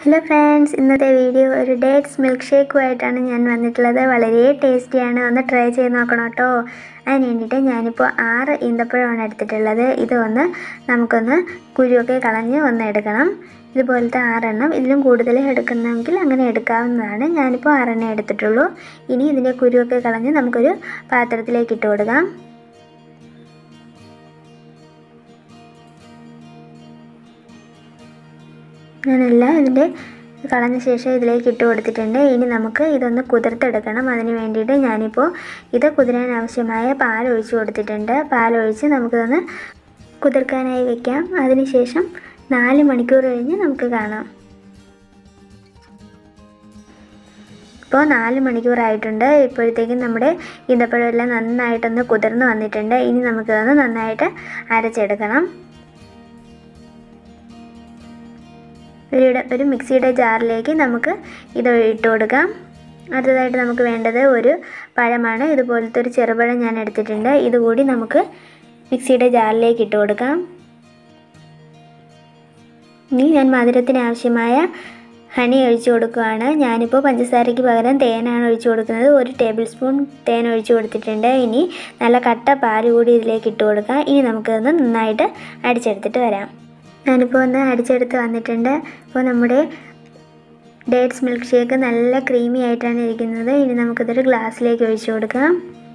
Hello friends, ഇന്നത്തെ video ഒരു dates milk ഷേക്കുമായിട്ടാണ് ഞാൻ വന്നിട്ടുള്ളത്. വളരെ ടേസ്റ്റിയാണ്, ഒന്ന് ട്രൈ ചെയ്ത് നോക്കണം കേട്ടോ. അതിന് വേണ്ടിയിട്ട് ഞാനിപ്പോൾ 6 ഈന്തപ്പഴമാണ് എടുത്തിട്ടുള്ളത്. നമുക്കൊന്ന് കുരുവൊക്കെ കളഞ്ഞ് എടുക്കണം. ഇതുപോലത്തെ 6 എണ്ണം, ഇതിലും കൂടുതൽ എടുക്കണമെങ്കിൽ അങ്ങനെ എടുക്കാവുന്നതാണ്. ഞാനിപ്പോൾ 6 എണ്ണം എടുത്തിട്ടുള്ളൂ. ഇനി ഇതിൻ്റെ കുരുവൊക്കെ കളഞ്ഞ് നമുക്കൊരു പാത്രത്തിലേക്ക് ഇട്ട് കൊടുക്കാം. ഞാനെല്ലാം ഇതിൻ്റെ കളഞ്ഞ ശേഷം ഇതിലേക്ക് ഇട്ട് കൊടുത്തിട്ടുണ്ട്. ഇനി നമുക്ക് ഇതൊന്ന് കുതിർത്തെടുക്കണം. അതിന് വേണ്ടിയിട്ട് ഞാനിപ്പോൾ ഇത് കുതിരാൻ ആവശ്യമായ പാൽ ഒഴിച്ച് കൊടുത്തിട്ടുണ്ട്. പാലൊഴിച്ച് നമുക്കിതൊന്ന് കുതിർക്കാനായി വയ്ക്കാം. അതിനുശേഷം 4 മണിക്കൂർ കഴിഞ്ഞ് നമുക്ക് കാണാം. ഇപ്പോൾ 4 മണിക്കൂറായിട്ടുണ്ട്. ഇപ്പോഴത്തേക്കും നമ്മുടെ ഈന്തപ്പഴം എല്ലാം നന്നായിട്ടൊന്ന് കുതിർന്ന് വന്നിട്ടുണ്ട്. ഇനി നമുക്കിതൊന്ന് നന്നായിട്ട് അരച്ചെടുക്കണം. ഒരു മിക്സിയുടെ ജാറിലേക്ക് നമുക്ക് ഇത് ഇട്ട് കൊടുക്കാം. അടുത്തതായിട്ട് നമുക്ക് വേണ്ടത് ഒരു പഴമാണ്. ഇതുപോലത്തെ ഒരു ചെറുപഴം ഞാൻ എടുത്തിട്ടുണ്ട്. ഇതുകൂടി നമുക്ക് മിക്സിയുടെ ജാറിലേക്ക് ഇട്ട് കൊടുക്കാം. ഇനി ഞാൻ മധുരത്തിന് ആവശ്യമായ ഹണി ഒഴിച്ചു കൊടുക്കുകയാണ്. ഞാനിപ്പോൾ പഞ്ചസാരയ്ക്ക് പകരം തേനാണ് ഒഴിച്ചു കൊടുക്കുന്നത്. 1 ടേബിൾ സ്പൂൺ തേൻ ഒഴിച്ചു കൊടുത്തിട്ടുണ്ട്. ഇനി നല്ല കട്ട പാൽ കൂടി ഇതിലേക്ക് ഇട്ട് കൊടുക്കാം. ഇനി നമുക്കിതൊന്ന് നന്നായിട്ട് അടിച്ചെടുത്തിട്ട് വരാം. ഞാനിപ്പോൾ ഒന്ന് അടിച്ചെടുത്ത് വന്നിട്ടുണ്ട്. ഇപ്പോൾ നമ്മുടെ ഡേറ്റ്സ് മിൽക്ക് ഷേക്ക് നല്ല ക്രീമി ആയിട്ടാണ് ഇരിക്കുന്നത്. ഇനി നമുക്കിതൊരു ഗ്ലാസ്സിലേക്ക് ഒഴിച്ചു കൊടുക്കാം.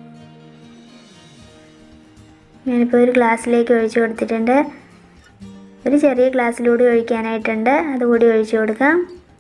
ഞാനിപ്പോൾ ഒരു ഗ്ലാസ്സിലേക്ക് ഒഴിച്ചു കൊടുത്തിട്ടുണ്ട്. ഒരു ചെറിയ ഗ്ലാസ്സിലൂടെ ഒഴിക്കാനായിട്ടുണ്ട്, അതുകൂടി ഒഴിച്ചു കൊടുക്കാം.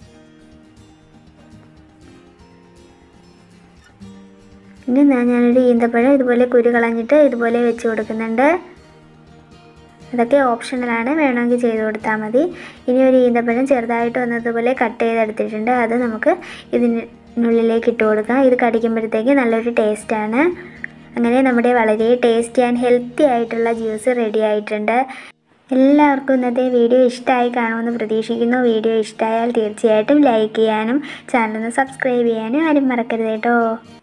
ഇനി ഞാനൊരു ഈന്തപ്പഴം ഇതുപോലെ കുരു കളഞ്ഞിട്ട് ഇതുപോലെ വെച്ച് കൊടുക്കുന്നുണ്ട്. അതൊക്കെ ഓപ്ഷണലാണ്, വേണമെങ്കിൽ ചെയ്ത് കൊടുത്താൽ മതി. ഇനി ഒരു ഈന്തപ്പഴം ചെറുതായിട്ട് വന്നതുപോലെ കട്ട് ചെയ്തെടുത്തിട്ടുണ്ട്. അത് നമുക്ക് ഇതിനുള്ളിലേക്ക് ഇട്ട് കൊടുക്കാം. ഇത് കടിക്കുമ്പോഴത്തേക്ക് നല്ലൊരു ടേസ്റ്റാണ്. അങ്ങനെ നമ്മുടെ വളരെ ടേസ്റ്റി ആൻഡ് ഹെൽത്തി ആയിട്ടുള്ള ജ്യൂസ് റെഡി ആയിട്ടുണ്ട്. എല്ലാവർക്കും ഇന്നത്തെ വീഡിയോ ഇഷ്ടമായി കാണുമെന്ന് പ്രതീക്ഷിക്കുന്നു. വീഡിയോ ഇഷ്ടമായാൽ തീർച്ചയായിട്ടും ലൈക്ക് ചെയ്യാനും ചാനൽ ഒന്ന് സബ്സ്ക്രൈബ് ചെയ്യാനും ആരും മറക്കരുത് കേട്ടോ.